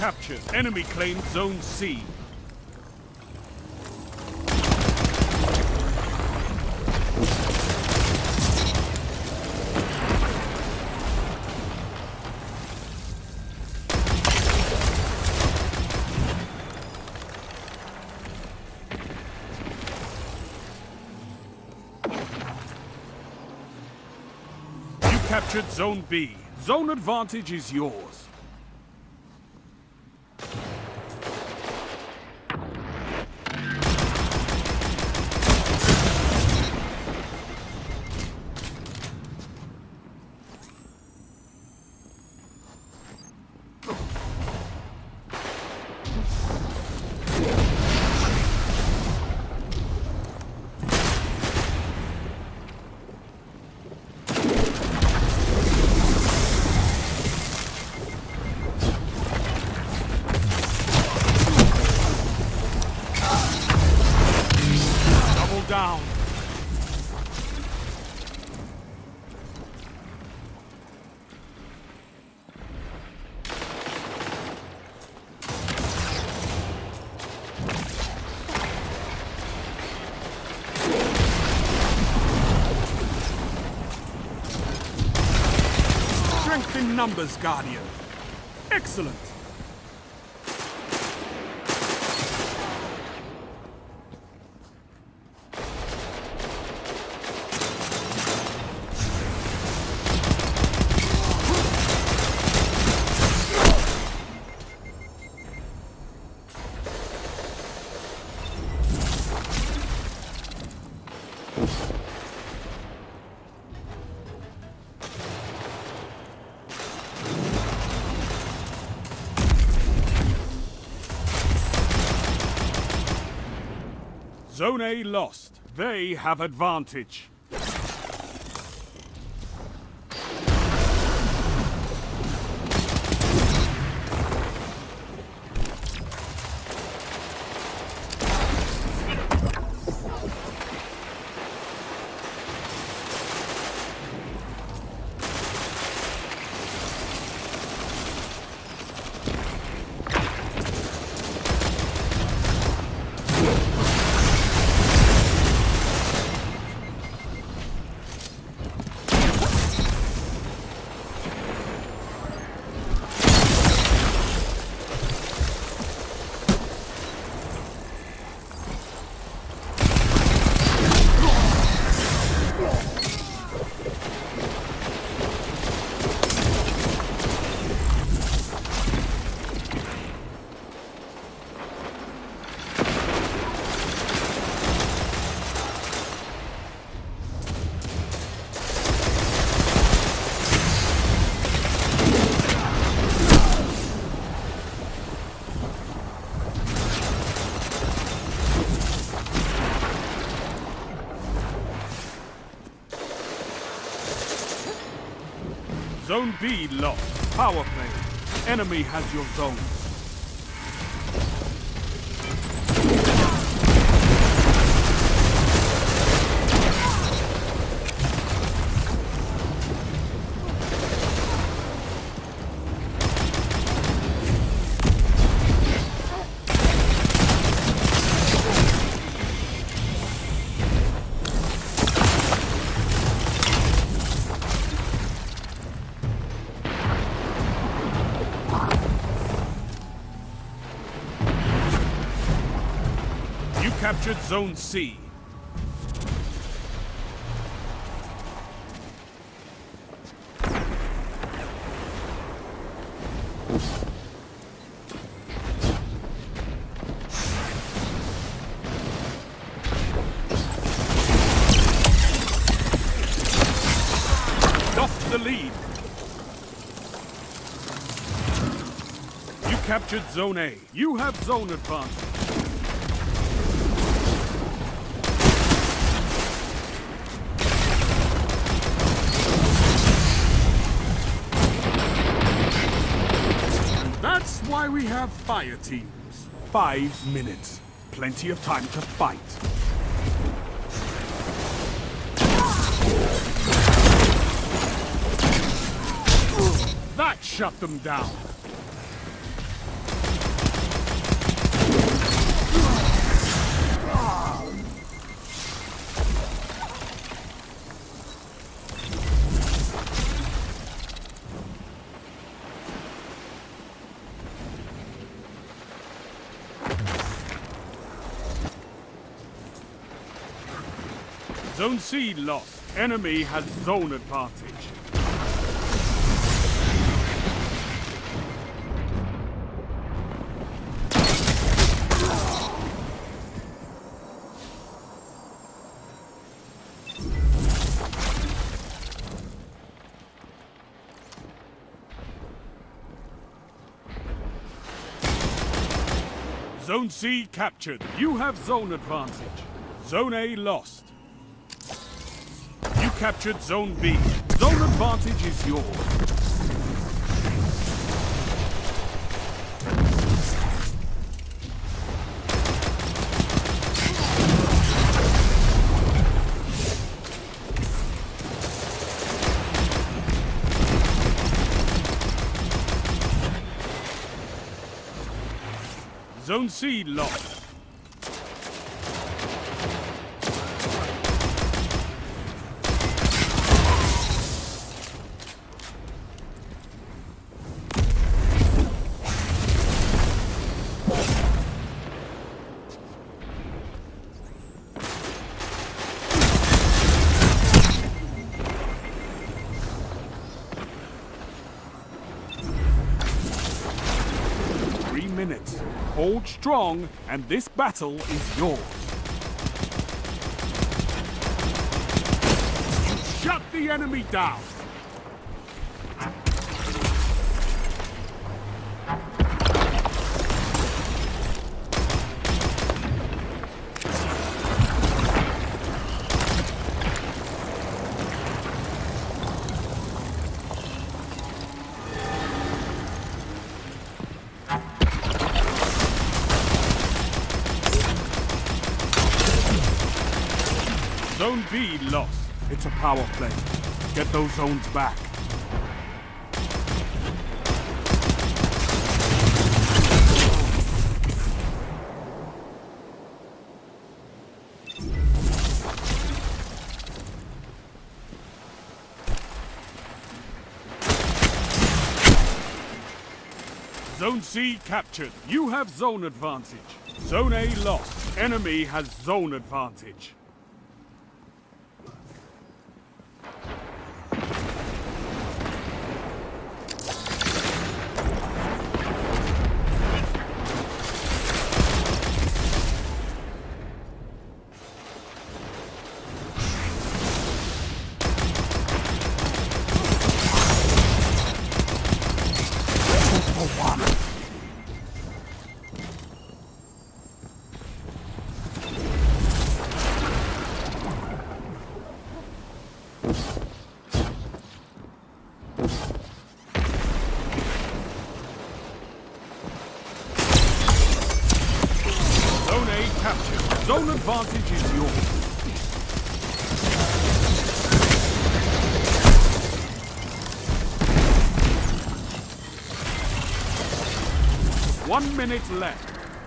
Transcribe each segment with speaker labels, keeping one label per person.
Speaker 1: captured. Enemy claimed Zone C. You captured Zone B. Zone advantage is yours. Down. Strength in numbers, Guardian. Excellent. Zone A lost. They have advantage. Zone B lost. Power play. Enemy has your zone. Captured Zone C. Lost the lead. You captured Zone A. You have zone advantage. That's why we have fire teams. 5 minutes. Plenty of time to fight. That shut them down. Zone C lost. Enemy has zone advantage. Zone C captured. You have zone advantage. Zone A lost. You captured Zone B. Zone advantage is yours. Zone C lost. Minutes. Hold strong, and this battle is yours. You shut the enemy down. Zone B lost. It's a power play. Get those zones back. Zone C captured. You have zone advantage. Zone A lost. Enemy has zone advantage. Zone A captured. Zone advantage is yours. One minute left.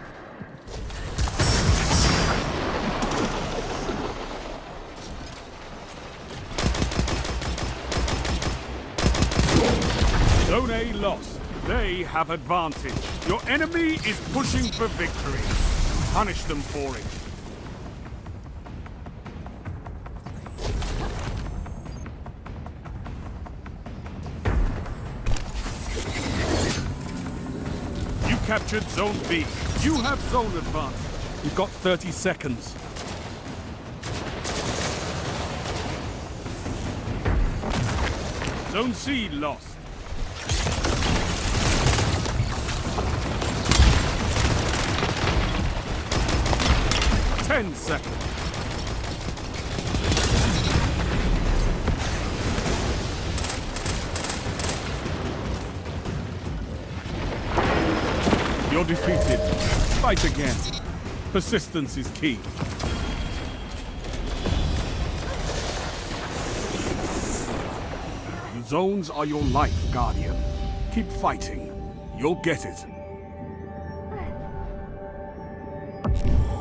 Speaker 1: Zone A lost. They have advantage. Your enemy is pushing for victory. Punish them for it. You captured Zone B. You have zone advantage. You've got 30 seconds. Zone C lost. 10 seconds. You're defeated. Fight again. Persistence is key. The zones are your life, Guardian. Keep fighting. You'll get it.